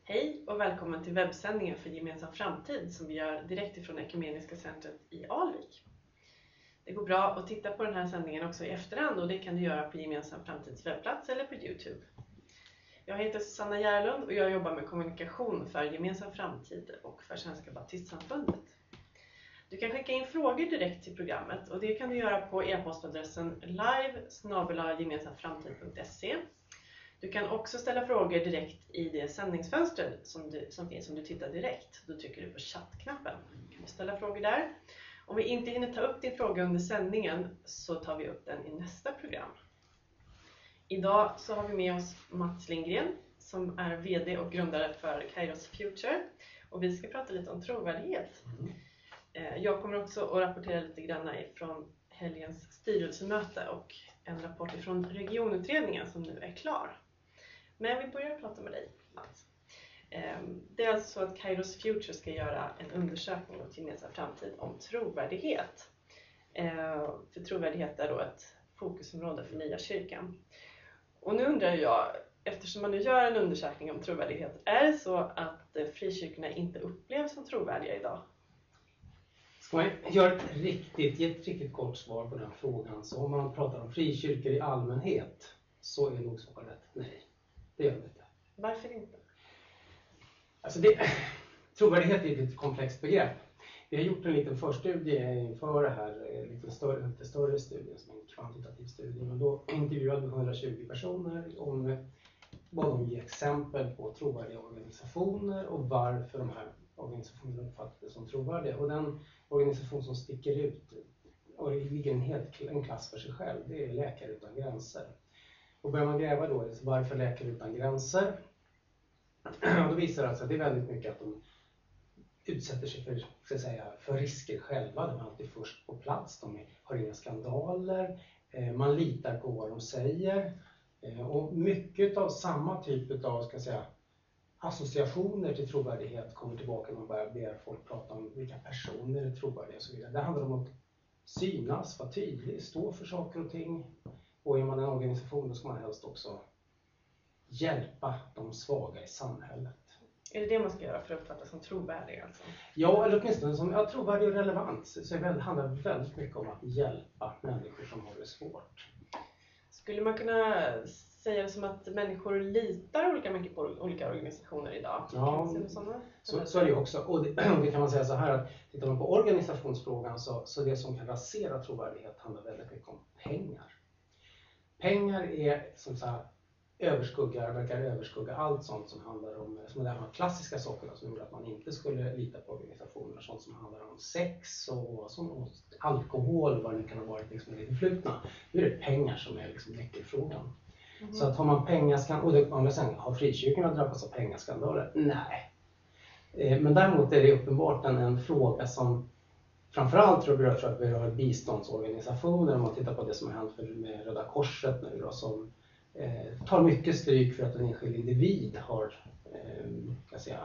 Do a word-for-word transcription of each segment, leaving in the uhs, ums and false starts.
Hej och välkommen till webbsändningen för Gemensam framtid som vi gör direkt ifrån Ekumeniska centret i Alvik. Det går bra att titta på den här sändningen också i efterhand och det kan du göra på Gemensam framtids webbplats eller på YouTube. Jag heter Susanna Järlund och jag jobbar med kommunikation för Gemensam framtid och för Svenska Baptistsamfundet. Du kan skicka in frågor direkt till programmet och det kan du göra på e-postadressen live snabel-a gemensamframtid punkt se. Du kan också ställa frågor direkt i det sändningsfönster som, du, som finns om du tittar direkt. Då trycker du på chattknappen. Du kan ställa frågor där. Om vi inte hinner ta upp din fråga under sändningen så tar vi upp den i nästa program. Idag så har vi med oss Mats Lindgren som är vd och grundare för Kairos Future. Och vi ska prata lite om trovärdighet. Mm. Jag kommer också att rapportera lite grann från helgens styrelsemöte och en rapport från regionutredningen som nu är klar. Men vi börjar prata med dig, Mats. Det är alltså så att Kairos Future ska göra en undersökning åt Gemensam framtid om trovärdighet. För trovärdighet är då ett fokusområde för nya kyrkan. Och nu undrar jag, eftersom man nu gör en undersökning om trovärdighet, är det så att frikyrkorna inte upplevs som trovärdiga idag? Ska man göra ett riktigt, ge ett riktigt kort svar på den frågan, så om man pratar om frikyrkor i allmänhet så är nog svaret nej. Det gör det inte. Varför inte? Alltså det, trovärdighet är ett lite komplext begrepp. Vi har gjort en liten förstudie inför det här, en lite större, lite större studie som är en kvantitativ studie. Men då intervjuade vi hundratjugo personer om vad de ger exempel på trovärdiga organisationer och varför de här organisationerna uppfattas som trovärdiga. Och den organisation som sticker ut och ligger en helt en klass för sig själv, det är Läkare utan gränser. Och börjar man gräva då, varför Läkare utan gränser? Och då visar det alltså att det är väldigt mycket att de utsätter sig för, ska jag säga, för risker själva. De är alltid först på plats, de har inga skandaler, man litar på vad de säger. Och mycket av samma typ av, ska jag säga, associationer till trovärdighet kommer tillbaka när man börjar be folk prata om vilka personer är trovärdiga och så vidare. Det handlar om att synas, vara tydlig, stå för saker och ting. Och är man en organisation då ska man helst också hjälpa de svaga i samhället. Är det det man ska göra för att uppfattas som trovärdig alltså? Ja, eller åtminstone som ja, trovärdig och relevant. Så det handlar väldigt mycket om att hjälpa människor som har det svårt. Skulle man kunna säga det som att människor litar olika mycket på olika organisationer idag? Ja, så, så är det också. Och det, det kan man säga så här att tittar man på organisationsfrågan så, så det som kan rasera trovärdighet handlar väldigt mycket om pengar. Pengar är som så här, överskuggar, verkar överskugga allt sånt som handlar om som de här klassiska sakerna som gjorde att man inte skulle lita på organisationer. Sånt som handlar om sex och, som, och alkohol, vad det kan ha varit liksom i det förflutna. Nu är det pengar som är liksom nyckelfrågan. Mm. Så att har man pengaskandaler, och det, om jag säger, har frikyrkorna drabbats av pengaskandaler? Nej. Eh, men däremot är det uppenbart en, en fråga som framförallt tror jag att vi har biståndsorganisationer, om man tittar på det som har hänt med Röda Korset nu då, som eh, tar mycket stryk för att en enskild individ har eh, kan säga,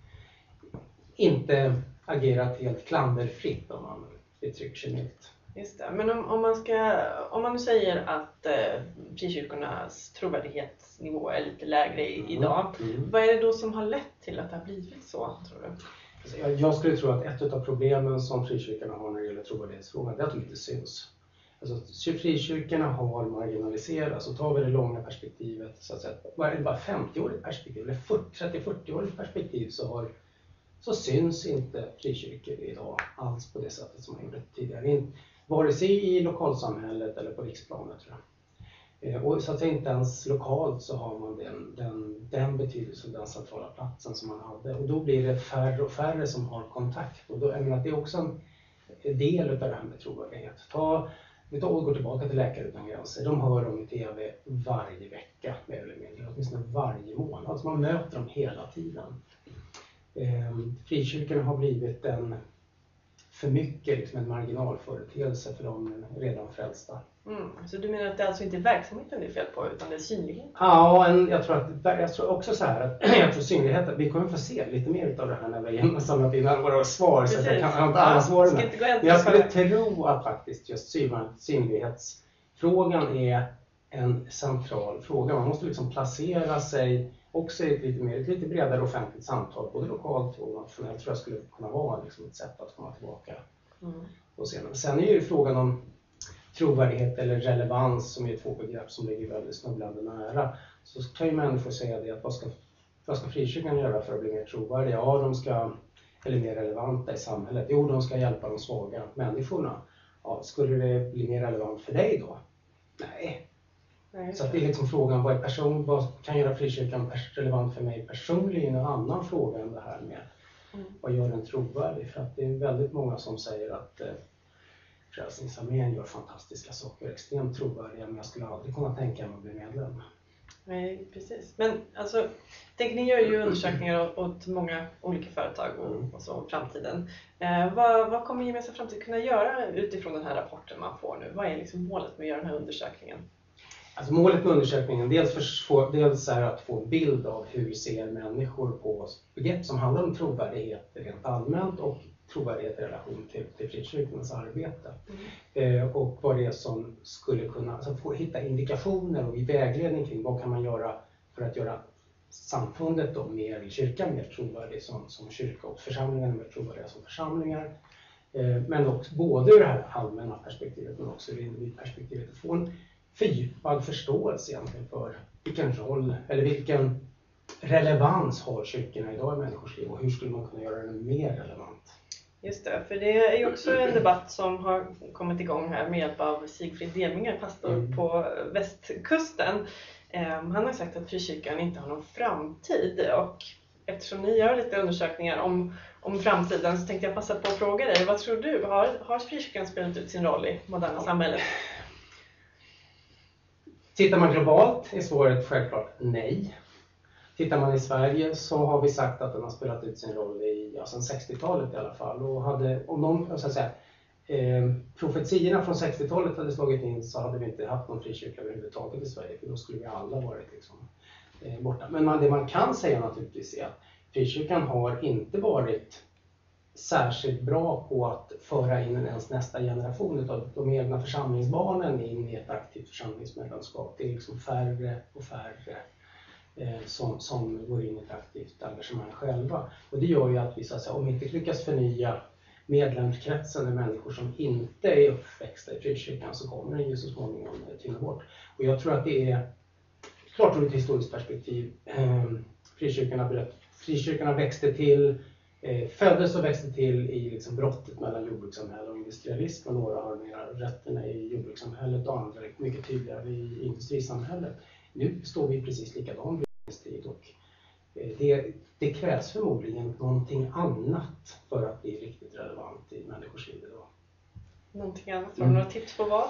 inte agerat helt klanderfritt om man uttrycker sig milt. Just det. Men om, om, man ska, om man nu säger att eh, frikyrkornas trovärdighetsnivå är lite lägre i, idag, mm. vad är det då som har lett till att det har blivit så, tror du? Jag skulle tro att ett av problemen som frikyrkorna har när det gäller trovärdighetsfrågan är att de inte syns. Alltså, frikyrkorna har marginaliserats, och tar vi det långa perspektivet, så att säga, bara femtio-årigt perspektiv eller trettio-fyrtio-årigt perspektiv så, har, så syns inte frikyrkor idag alls på det sättet som man gjorde tidigare. Vare sig i lokalsamhället eller på riksplanet, tror jag. Och så att säga inte ens lokalt så har man den, den, den betydelsen, den centrala platsen som man hade. Och då blir det färre och färre som har kontakt. Och då, jag menar, det är också en del av det här med trovärdighet. Ta, vi tar och går tillbaka till Läkare utan gränser. De hör dem i tv varje vecka, mer eller mindre. Åtminstone varje månad. Alltså man möter dem hela tiden. Ehm, frikyrkorna har blivit en för mycket liksom en marginalföreteelse för de redan frälsta. Mm. Så du menar att det alltså inte är verksamheten det är fel på, utan det är synligheten? Ja, en, jag, tror att, jag tror också så här att jag tror synligheten, vi kommer få se lite mer av det här när vi har samlat in våra svar. Precis. Så jag kan inte alla svaren. Men jag skulle tro att faktiskt just synlighetsfrågan är en central fråga. Man måste liksom placera sig också i ett lite, mer, ett lite bredare offentligt samtal, både lokalt och nationellt, tror jag skulle kunna vara liksom ett sätt att komma tillbaka mm. på scenen. Sen är ju frågan om trovärdighet eller relevans, som är två begrepp som ligger väldigt snubblande nära. Så kan ju människor säga det, att vad ska, vad ska frikyrkan göra för att bli mer trovärdiga? Ja, de ska, eller mer relevanta i samhället. Jo, de ska hjälpa de svaga människorna. Ja, skulle det bli mer relevant för dig då? Nej. Nej så att det är liksom frågan, vad, är person, vad kan göra frikyrkan relevant för mig personligen? En annan fråga än det här med mm. vad gör den trovärdig? För att det är väldigt många som säger att eh, Frälsningsarmén gör fantastiska saker, extremt trovärdiga, men jag skulle aldrig kunna tänka mig att bli medlem. Nej, precis. Men alltså, tänk, ni gör ju undersökningar åt många olika företag och, och så om framtiden. Eh, vad, vad kommer Gemensam Framtid kunna göra utifrån den här rapporten man får nu? Vad är liksom målet med att göra den här undersökningen? Alltså målet med undersökningen dels, för, få, dels är att få en bild av hur ser människor på begrepp som handlar om trovärdighet rent allmänt och trovärdighet i relation till, till frikyrkans arbete. Mm. Eh, och vad det är som skulle kunna, alltså få hitta indikationer och i vägledning kring vad kan man göra för att göra samfundet då mer, kyrkan mer trovärdig som, som kyrka och församlingarna mer trovärdiga som församlingar. Eh, men också både ur det här allmänna perspektivet men också ur individperspektivet. Att få en fördjupad förståelse egentligen för vilken roll eller vilken relevans har kyrkorna idag i människors liv och hur skulle man kunna göra den mer relevant? Just det, för det är ju också en debatt som har kommit igång här med hjälp av Sigfrid Delminger, pastor mm. på västkusten. Um, han har sagt att frikyrkan inte har någon framtid, och eftersom ni gör lite undersökningar om, om framtiden så tänkte jag passa på att fråga dig, vad tror du? Har, har frikyrkan spelat ut sin roll i moderna samhället? Tittar man globalt är svaret självklart nej. Tittar man i Sverige så har vi sagt att den har spelat ut sin roll i, ja, sedan sextiotalet i alla fall. Och hade, om de, så att säga, eh, profetiorna från sextiotalet hade slagit in så hade vi inte haft någon frikyrka överhuvudtaget i Sverige. För då skulle vi alla varit liksom, eh, borta. Men man, det man kan säga naturligtvis är att frikyrkan har inte varit särskilt bra på att föra in ens nästa generation av de egna församlingsbarnen in i ett aktivt församlingsmedlemskap. Det är liksom färre och färre Som, som går in i ett aktivt engagemang själva. Och det gör ju att vi, så att säga, om vi inte lyckas förnya medlemskretsen med människor som inte är uppväxta i frikyrkan så kommer den ju så småningom tyna bort. Och jag tror att det är klart ur ett historiskt perspektiv. Eh, frikyrkorna, frikyrkorna växte till, eh, föddes och växte till i liksom brottet mellan jordbrukssamhälle och industrialism. Och några har mer rötterna i jordbrukssamhället och andra mycket tydligare i industrisamhället. Nu står vi precis likadant tid och det, det krävs förmodligen någonting annat för att bli riktigt relevant i människors liv idag. Någonting annat? Har du mm. några tips på vad?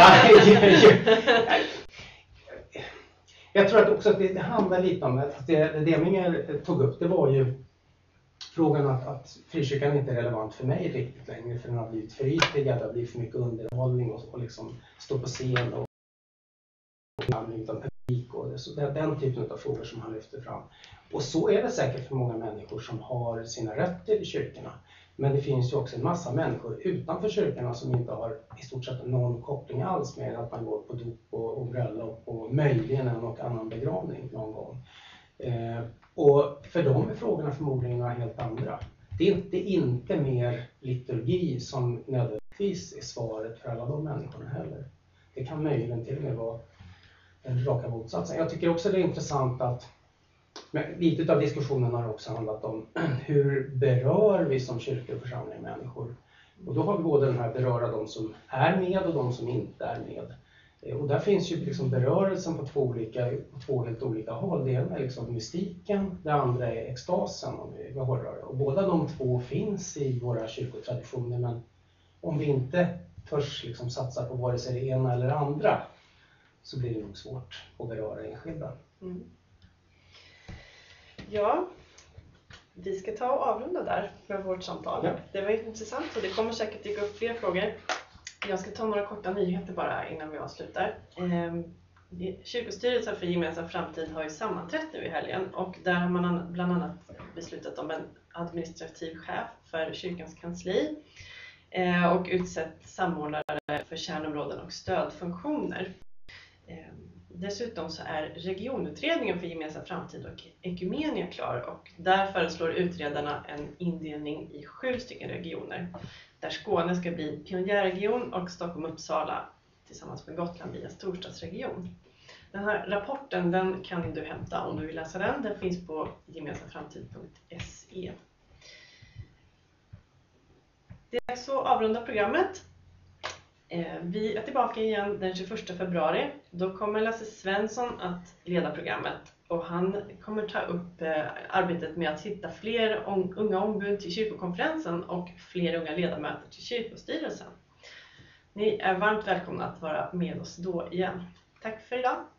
Jag tror att också att det, det handlar lite om att det, det Delminger tog upp, det var ju frågan att, att frikyrkan inte är relevant för mig riktigt längre, för den har blivit för ytlig, det har blivit för mycket underhållning och, och liksom stå på scen och utan publik och det, så det är den typen av frågor som han lyfter fram. Och så är det säkert för många människor som har sina rötter i kyrkorna. Men det finns ju också en massa människor utanför kyrkorna som inte har i stort sett någon koppling alls med att man går på dop och, och bröllop och möjligen en och annan begravning någon gång. Eh, och för dem är frågorna förmodligen några helt andra. Det är inte, inte mer liturgi som nödvändigtvis är svaret för alla de människorna heller. Det kan möjligen till och med vara en raka motsatsen. Jag tycker också det är intressant att lite av diskussionen har också handlat om hur berör vi som kyrkor och församlingar människor. Och då har vi både den här beröra de som är med och de som inte är med. Och där finns ju liksom berörelsen på två, olika, på två helt olika håll. Det ena är liksom mystiken, det andra är extasen om vi behåller. Och båda de två finns i våra kyrkotraditioner, men om vi inte törs liksom satsa på vare sig det ena eller det andra så blir det nog svårt att beröra enskilda. Mm. Ja, vi ska ta och avrunda där för vårt samtal. Ja. Det var intressant och det kommer säkert dyka upp fler frågor. Jag ska ta några korta nyheter bara innan vi avslutar. Kyrkostyrelsen för Gemensam Framtid har ju sammanträtt nu i helgen och där har man bland annat beslutat om en administrativ chef för kyrkans kansli och utsett samordnare för kärnområden och stödfunktioner. Dessutom så är regionutredningen för gemensam framtid och Ekumenia klar, och där föreslår utredarna en indelning i sju stycken regioner, där Skåne ska bli pionjärregion och Stockholm-Uppsala tillsammans med Gotland bli en storstadsregion. Den här rapporten, den kan du hämta om du vill läsa den. Den finns på gemensamframtid punkt se. Det är så avrunda programmet. Vi är tillbaka igen den tjugoförsta februari. Då kommer Lasse Svensson att leda programmet, och han kommer ta upp arbetet med att hitta fler unga ombud till kyrkokonferensen och fler unga ledamöter till kyrkostyrelsen. Ni är varmt välkomna att vara med oss då igen. Tack för idag!